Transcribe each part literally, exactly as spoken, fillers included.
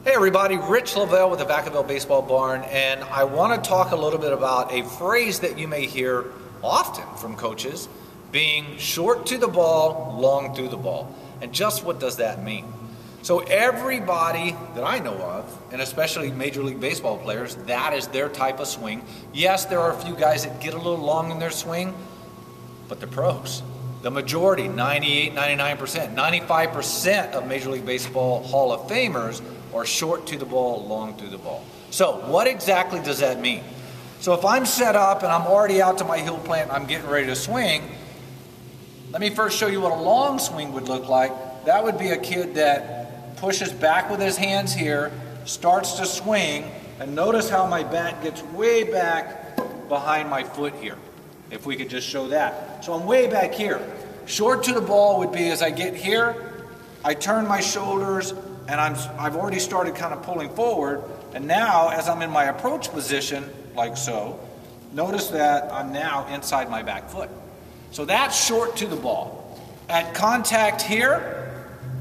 Hey everybody, Rich Lovell with the Vacaville Baseball Barn, and I want to talk a little bit about a phrase that you may hear often from coaches, being short to the ball, long through the ball. And just what does that mean? So everybody that I know of, and especially Major League Baseball players, that is their type of swing. Yes, there are a few guys that get a little long in their swing, but the pros, the majority, ninety-eight, ninety-nine percent, ninety-five percent of Major League Baseball Hall of Famers are short to the ball, long through the ball. So what exactly does that mean? So if I'm set up and I'm already out to my heel plant and I'm getting ready to swing, let me first show you what a long swing would look like. That would be a kid that pushes back with his hands here, starts to swing, and notice how my bat gets way back behind my foot here. If we could just show that. So I'm way back here. Short to the ball would be as I get here, I turn my shoulders, and I'm, I've already started kind of pulling forward, and now as I'm in my approach position, like so, notice that I'm now inside my back foot. So that's short to the ball. At contact here,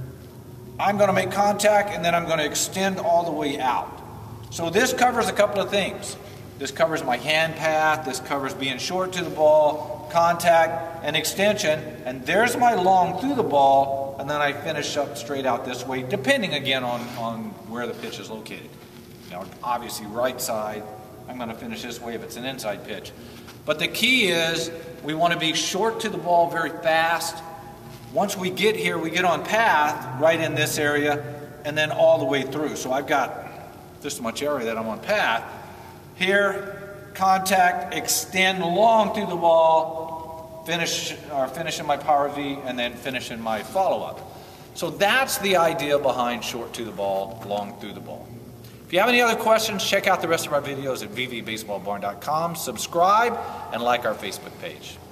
I'm going to make contact and then I'm going to extend all the way out. So this covers a couple of things. This covers my hand path, this covers being short to the ball, contact, and extension, and there's my long through the ball, and then I finish up straight out this way, depending again on, on where the pitch is located. Now, obviously right side, I'm going to finish this way if it's an inside pitch. But the key is we want to be short to the ball very fast. Once we get here, we get on path right in this area, and then all the way through. So I've got this much area that I'm on path. Here, contact, extend long through the ball, finish, or finish in my power V, and then finish in my follow-up. So that's the idea behind short to the ball, long through the ball. If you have any other questions, check out the rest of our videos at v v baseball barn dot com, subscribe, and like our Facebook page.